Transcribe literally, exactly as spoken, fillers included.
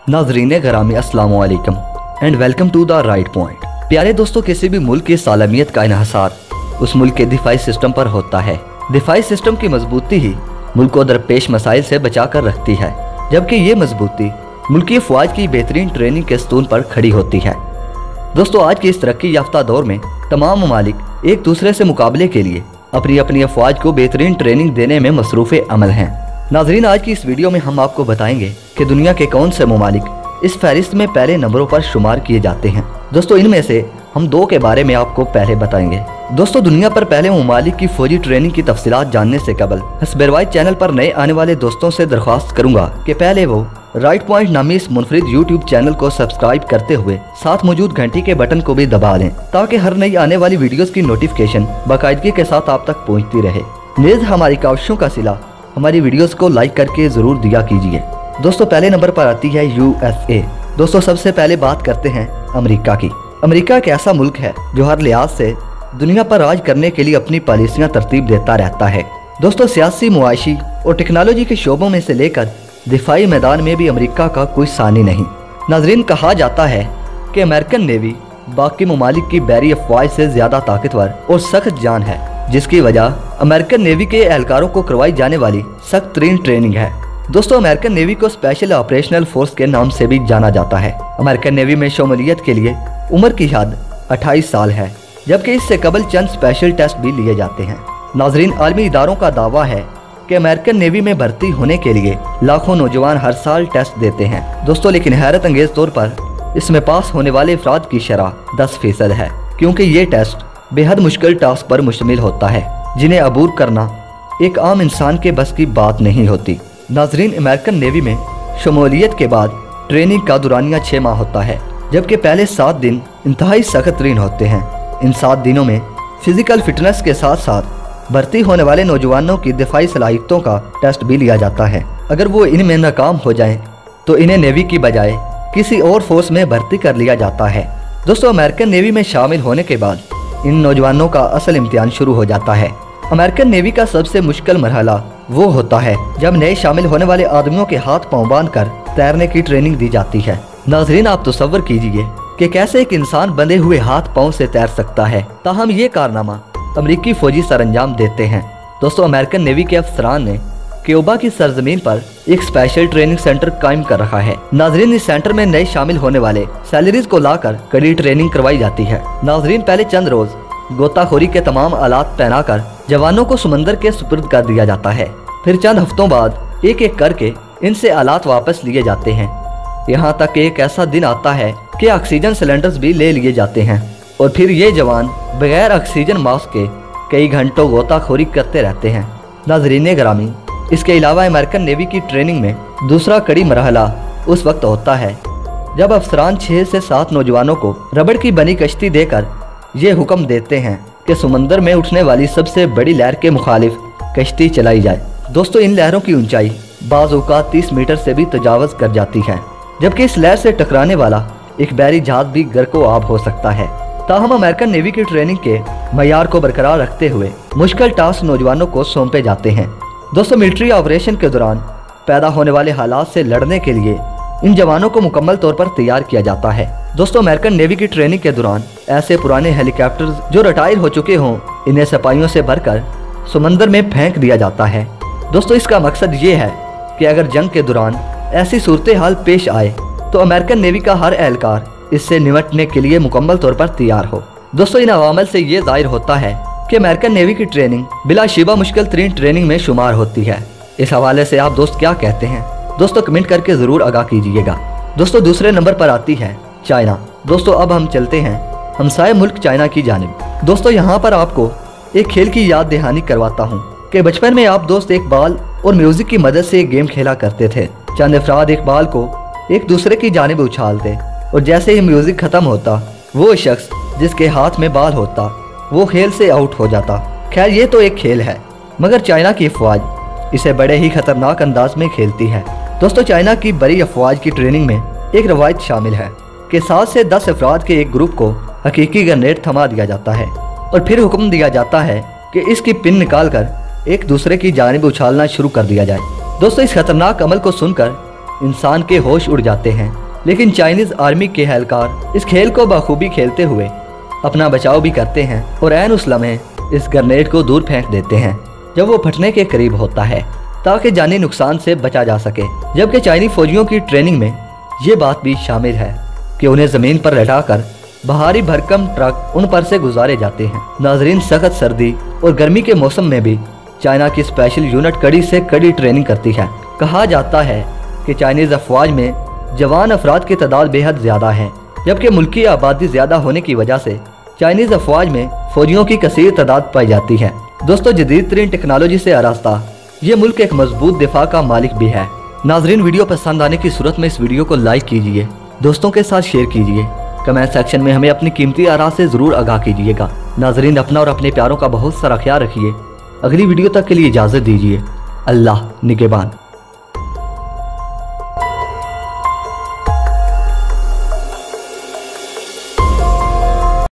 नाजरीन गरामी अस्सलाम वालेकुम and welcome to the right point. प्यारे दोस्तों, किसी भी मुल्क की सालमियत का इन्हिसार उस मुल्क के दिफाई सिस्टम पर होता है। दिफाई सिस्टम की मजबूती ही मुल्क को दरपेश मसाइल से बचा कर रखती है, जबकि ये मजबूती मुल्की अफवाज की बेहतरीन ट्रेनिंग के स्तून पर खड़ी होती है। दोस्तों, आज के इस तरक्की याफ्ता दौर में तमाम ममालिक एक दूसरे से मुकाबले के लिए अपनी अपनी अफवाज को बेहतरीन ट्रेनिंग देने में मसरूफ़ अमल हैं। नाजरीन, आज की इस वीडियो में हम आपको बताएंगे कि दुनिया के कौन से ममालिक इस फहरिस्त में पहले नंबरों पर शुमार किए जाते हैं। दोस्तों, इनमें से हम दो के बारे में आपको पहले बताएंगे। दोस्तों, दुनिया पर पहले ममालिक की फौजी ट्रेनिंग की तफसीलात जानने से कबल हस्बे रिवायत चैनल पर नए आने वाले दोस्तों से दरख्वास्त करूंगा कि पहले वो राइट पॉइंट नामी इस मुनफरिद यूट्यूब चैनल को सब्सक्राइब करते हुए साथ मौजूद घंटी के बटन को भी दबा लें, ताकि हर नई आने वाली वीडियोस की नोटिफिकेशन बाकायदगी के साथ आप तक पहुंचती रहे। नेज़ हमारी काविशों का सिला हमारी वीडियोस को लाइक करके जरूर दिया कीजिए। दोस्तों, पहले नंबर पर आती है यूएसए। दोस्तों, सबसे पहले बात करते हैं अमेरिका की। अमेरिका एक ऐसा मुल्क है जो हर लिहाज से दुनिया पर राज करने के लिए अपनी पॉलिसियां तरतीब देता रहता है। दोस्तों, सियासी, मुआशी और टेक्नोलॉजी के शोबों में से लेकर दिफाई मैदान में भी अमेरिका का कोई सानी नहीं। नाजरीन, कहा जाता है कि अमेरिकन नेवी बाकी ममालिक की बैरी अफवाज से ज्यादा ताकतवर और सख्त जान है, जिसकी वजह अमेरिकन नेवी के एहलकारों को करवाई जाने वाली सख्त तरीन ट्रेनिंग है। दोस्तों, अमेरिकन नेवी को स्पेशल ऑपरेशनल फोर्स के नाम से भी जाना जाता है। अमेरिकन नेवी में शमूलियत के लिए उम्र की हद अट्ठाईस साल है, जबकि इससे कबल चंद स्पेशल टेस्ट भी लिए जाते हैं। नाजरीन, आलमी इदारों का दावा है कि अमेरिकन नेवी में भर्ती होने के लिए लाखों नौजवान हर साल टेस्ट देते हैं। दोस्तों, लेकिन हैरत अंगेज तौर पर इसमें पास होने वाले अफराद की शरह दस फीसद है, क्योंकि ये टेस्ट बेहद मुश्किल टास्क पर मुश्तमिल होता है, जिन्हें अबूर करना एक आम इंसान के बस की बात नहीं होती। नाजरीन, अमेरिकन नेवी में शमूलियत के बाद ट्रेनिंग का दुरानिया छः माह होता है, जबकि पहले सात दिन इंतहाई सख्त तरीन होते हैं। इन सात दिनों में फिजिकल फिटनेस के साथ साथ भर्ती होने वाले नौजवानों की दिफाई सलाहियतों का टेस्ट भी लिया जाता है। अगर वो इनमें नाकाम हो जाएं, तो इन्हें नेवी की बजाय किसी और फोर्स में भर्ती कर लिया जाता है। दोस्तों, अमेरिकन नेवी में शामिल होने के बाद इन नौजवानों का असल इम्तिहान शुरू हो जाता है। अमेरिकन नेवी का सबसे मुश्किल मरहला वो होता है जब नए शामिल होने वाले आदमियों के हाथ पांव बांध कर तैरने की ट्रेनिंग दी जाती है। नाजरीन, आप तसव्वुर कीजिए कि कैसे एक इंसान बंधे हुए हाथ पांव से तैर सकता है, ताहम ये कारनामा अमेरिकी फौजी सरंजाम देते हैं। दोस्तों, अमेरिकन नेवी के अफसरान ने क्यूबा की सरजमीन पर एक स्पेशल ट्रेनिंग सेंटर कायम कर रखा है। नाजरीन, इस सेंटर में नए शामिल होने वाले सैलरीज को लाकर कड़ी ट्रेनिंग करवाई जाती है। नाजरीन, पहले चंद रोज गोताखोरी के तमाम आलात पहनाकर जवानों को समंदर के सुपुर्द कर दिया जाता है। फिर चंद हफ्तों बाद एक एक करके इनसे आलात वापस लिए जाते हैं। यहाँ तक एक ऐसा दिन आता है कि ऑक्सीजन सिलेंडर्स भी ले लिए जाते हैं, और फिर ये जवान बगैर ऑक्सीजन मास्क के कई घंटों गोताखोरी करते रहते हैं। नाजरीन ग्रामी, इसके अलावा अमेरिकन नेवी की ट्रेनिंग में दूसरा कड़ी मरहला उस वक्त होता है जब अफसरान छः से सात नौजवानों को रबड़ की बनी कश्ती देकर ये हुक्म देते हैं कि समंदर में उठने वाली सबसे बड़ी लहर के मुखालिफ कश्ती चलाई जाए। दोस्तों, इन लहरों की ऊंचाई बाज़ औक़ात तीस मीटर से भी तजावज़ कर जाती है, जबकि इस लहर से टकराने वाला एक बहरी जहाज भी गर्को आब हो सकता है। ताहम अमेरिकन नेवी की ट्रेनिंग के मयार को बरकरार रखते हुए मुश्किल टास्क नौजवानों को सौंपे जाते हैं। दोस्तों, मिलिट्री ऑपरेशन के दौरान पैदा होने वाले हालात से लड़ने के लिए इन जवानों को मुकम्मल तौर पर तैयार किया जाता है। दोस्तों, अमेरिकन नेवी की ट्रेनिंग के दौरान ऐसे पुराने हेलीकॉप्टर्स जो रिटायर हो चुके हों, इन्हें सिपाहियों से भरकर समंदर में फेंक दिया जाता है। दोस्तों, इसका मकसद ये है कि अगर जंग के दौरान ऐसी सूरत हाल पेश आए तो अमेरिकन नेवी का हर एहलकार इससे निपटने के लिए मुकम्मल तौर पर तैयार हो। दोस्तों, इन अवामल से ये जाहिर होता है कि अमेरिकन नेवी की ट्रेनिंग बिलाशिबा मुश्किल तरीन ट्रेनिंग में शुमार होती है। इस हवाले से आप दोस्त क्या कहते हैं? दोस्तों, कमेंट करके जरूर आगाह कीजिएगा। दोस्तों, दूसरे नंबर पर आती है चाइना। दोस्तों, अब हम चलते हैं हमसाये मुल्क चाइना की जानिब। दोस्तों, यहाँ पर आपको एक खेल की याद दहानी करवाता हूँ कि बचपन में आप दोस्त एक बाल और म्यूजिक की मदद से एक गेम खेला करते थे। चंद अफराद एक बाल को एक दूसरे की जानिब उछालते, और जैसे ही म्यूजिक खत्म होता, वो शख्स जिसके हाथ में बाल होता वो खेल से आउट हो जाता। खैर, ये तो एक खेल है, मगर चाइना की अफवाज इसे बड़े ही खतरनाक अंदाज में खेलती है। दोस्तों, चाइना की बड़ी अफवाज की ट्रेनिंग में एक रवायत शामिल है कि सात से दस अफराद के एक ग्रुप को हकीकी ग्रेनेड थमा दिया जाता है, और फिर हुक्म दिया जाता है कि इसकी पिन निकाल कर एक दूसरे की जानिब उछालना शुरू कर दिया जाए। दोस्तों, इस खतरनाक अमल को सुनकर इंसान के होश उड़ जाते हैं। लेकिन चाइनीज आर्मी के एहलकार इस खेल को बखूबी खेलते हुए अपना बचाव भी करते हैं और ऐन उस लम्हे इस ग्रेनेड को दूर फेंक देते हैं जब वो फटने के करीब होता है, ताकि जानी नुकसान से बचा जा सके। जबकि चाइनीज फौजियों की ट्रेनिंग में ये बात भी शामिल है कि उन्हें जमीन पर लटाकर भारी भरकम ट्रक उन पर से गुजारे जाते हैं। नाजरीन, सख्त सर्दी और गर्मी के मौसम में भी चाइना की स्पेशल यूनिट कड़ी से कड़ी ट्रेनिंग करती है। कहा जाता है कि चाइनीज अफवाज में जवान अफराद की तादाद बेहद ज्यादा है, जबकि मुल्की आबादी ज्यादा होने की वजह से चाइनीज अफवाज में फौजियों की कसीर तादाद पाई जाती है। दोस्तों, जदीद तरीन टेक्नोलॉजी से आरास्ता ये मुल्क एक मजबूत दिफा का मालिक भी है। नाजरीन, वीडियो पसंद आने की सूरत में इस वीडियो को लाइक कीजिए, दोस्तों के साथ शेयर कीजिए, कमेंट सेक्शन में हमें अपनी कीमती आरा से जरूर आगाह कीजिएगा। नाजरीन, अपना और अपने प्यारों का बहुत सारा ख्याल रखिए। अगली वीडियो तक के लिए इजाजत दीजिए। अल्लाह निगहबान।